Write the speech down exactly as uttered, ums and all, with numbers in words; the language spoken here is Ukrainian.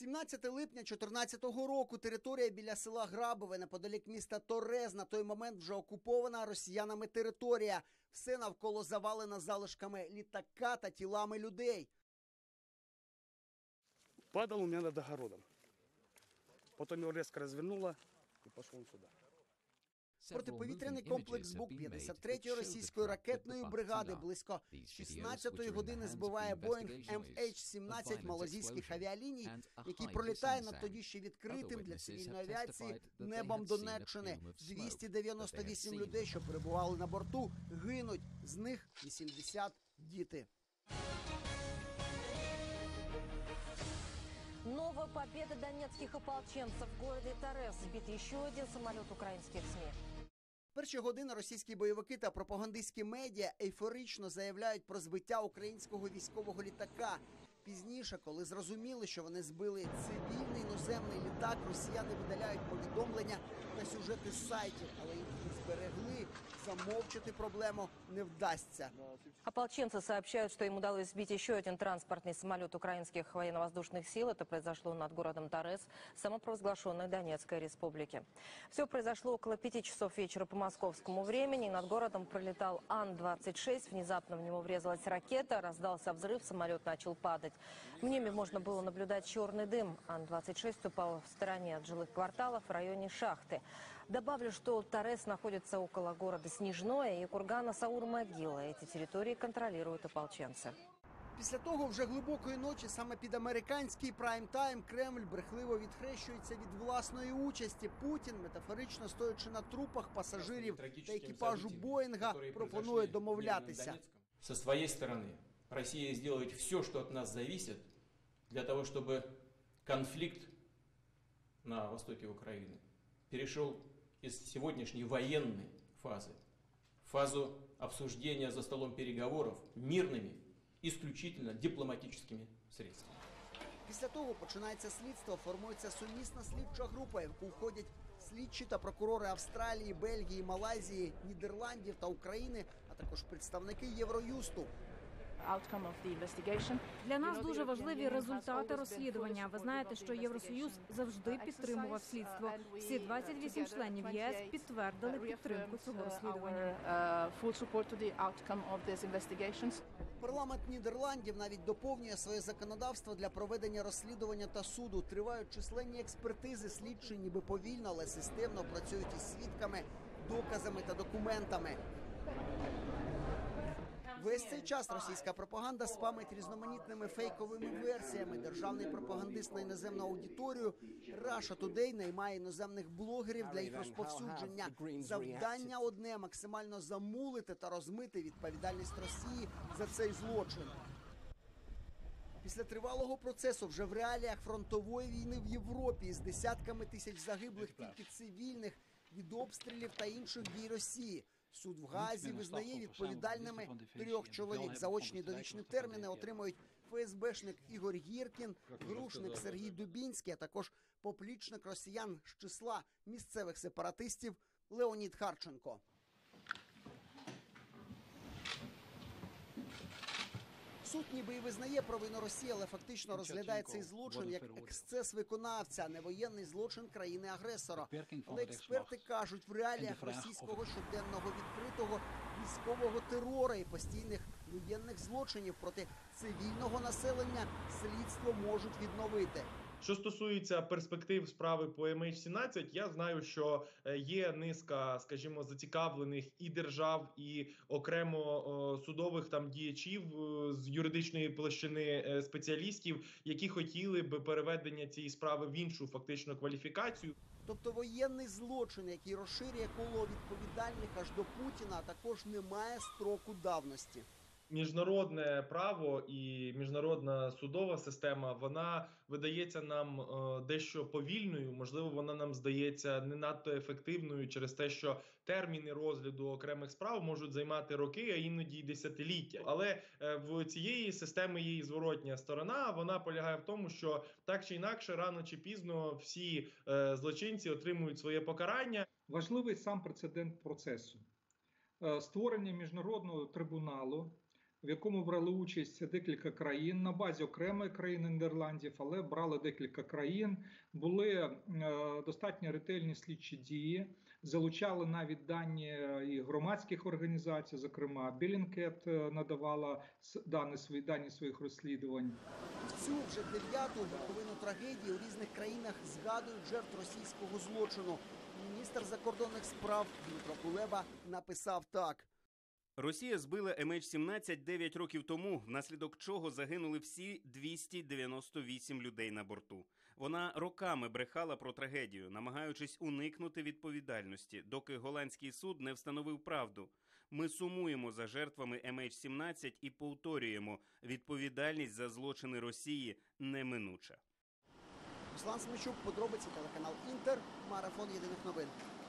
сімнадцятого липня дві тисячі чотирнадцятого року територія біля села Грабове неподалік міста Торез, на той момент вже окупована росіянами територія. Все навколо завалено залишками літака та тілами людей. Падал у меня над огородом. Потом его резко развернуло и пошел он сюда. Протиповітряний комплекс Бук п'ятдесят третьої російської ракетної бригади близько шістнадцятої години збиває Боїнг Ем Ейч сімнадцять малазійських авіаліній, який пролітає над тоді ще відкритим для цивільної авіації небом Донеччини. двісті дев'яносто вісім людей, що перебували на борту, гинуть. З них вісімдесят діти. Новая победа донецких ополченцев в городе Торез. Сбит еще один самолет украинских СМИ. Перші години російські бойовики та пропагандистські медіа ейфорично заявляють про збиття українського військового літака. Пізніше, коли зрозуміли, що вони збили цивільний іноземний літак, росіяни видаляють повідомлення та сюжети з сайтів, але їх не зберегли. Замовчати проблему не вдасться. Ополченцы сообщают, что им удалось сбить еще один транспортный самолет украинских военно-воздушных сил. Это произошло над городом Торез, самопровозглашенной Донецкой республики. Все произошло около пяти часов вечера по московскому времени. Над городом пролетал Ан двадцать шесть. Внезапно в него врезалась ракета, раздался взрыв, самолет начал падать. В небе можно было наблюдать черный дым. Ан двадцать шесть упал в стороне от жилых кварталов в районе шахты. Добавлю, что Торез находится около города Снежное и кургана Саур-Могила. Эти территории контролируют ополченцы. Після того вже глибокої ночі саме під американський прайм-тайм Кремль брехливо відхрещується від власної участі. Путін, метафорично стоячи на трупах пасажирів та екіпажу Боїнга, пропонує домовлятися. Со своєї сторони Росія зробить все, що від нас залежить, для того, щоб конфлікт на востокі України перейшов із сьогоднішньої воєнної фази в фазу обсуждения за столом переговоров мирными, исключительно дипломатическими средствами. Після того починається слідство, формується сумісна слідча група, в яку входять слідчі та прокурори Австралії, Бельгії, Малайзії, Нідерландів та України, а також представники Євроюсту. Для нас дуже важливі результати розслідування. Ви знаєте, що Євросоюз завжди підтримував слідство. Всі двадцять вісім членів ЄС підтвердили підтримку цього розслідування. Парламент Нідерландів навіть доповнює своє законодавство для проведення розслідування та суду. Тривають численні експертизи, слідчі ніби повільно, але системно працюють із свідками, доказами та документами. Весь цей час російська пропаганда спамить різноманітними фейковими версіями. Державний пропагандист на іноземну аудиторію Russia Today наймає іноземних блогерів для їх розповсюдження. Завдання одне – максимально замулити та розмити відповідальність Росії за цей злочин. Після тривалого процесу вже в реаліях фронтової війни в Європі з десятками тисяч загиблих тільки цивільних від обстрілів та інших дій Росії. Суд в Гаазі визнає відповідальними трьох чоловік. Заочні довічні терміни отримують ФСБшник Ігор Гіркін, грушник Сергій Дубінський, а також поплічник росіян з числа місцевих сепаратистів Леонід Харченко. Суд ніби і визнає провину Росії, але фактично розглядає цей злочин як ексцес виконавця, а не воєнний злочин країни-агресора. Але експерти кажуть, в реаліях російського щоденного відкритого військового терору і постійних воєнних злочинів проти цивільного населення слідство можуть відновити. Що стосується перспектив справи по Ем Ейч сімнадцять, я знаю, що є низка, скажімо, зацікавлених і держав, і окремо судових там діячів з юридичної площини спеціалістів, які хотіли б переведення цієї справи в іншу фактично кваліфікацію. Тобто воєнний злочин, який розширює коло відповідальних аж до Путіна, а також не має строку давності. Міжнародне право і міжнародна судова система, вона видається нам е, дещо повільною, можливо, вона нам здається не надто ефективною через те, що терміни розгляду окремих справ можуть займати роки, а іноді й десятиліття. Але е, в цієї системи є і зворотня сторона, вона полягає в тому, що так чи інакше, рано чи пізно всі е, злочинці отримують своє покарання. Важливий сам прецедент процесу. Е, створення міжнародного трибуналу, в якому брали участь декілька країн на базі окремої країни Нідерландів, але брали декілька країн. Були е, достатньо ретельні слідчі дії, залучали навіть дані і громадських організацій, зокрема Bellingcat надавала дані, свої, дані своїх розслідувань. Цю вже дев'яту роковину трагедії у різних країнах згадують жертв російського злочину. Міністр закордонних справ Дмитро Кулеба написав так. Росія збила Ем Ейч сімнадцять дев'ять років тому, внаслідок чого загинули всі двісті дев'яносто вісім людей на борту. Вона роками брехала про трагедію, намагаючись уникнути відповідальності, доки голландський суд не встановив правду. Ми сумуємо за жертвами Ем Ейч сімнадцять і повторюємо, відповідальність за злочини Росії неминуча. Руслан Смичук, подробиці, телеканал Інтер, марафон єдиних новин.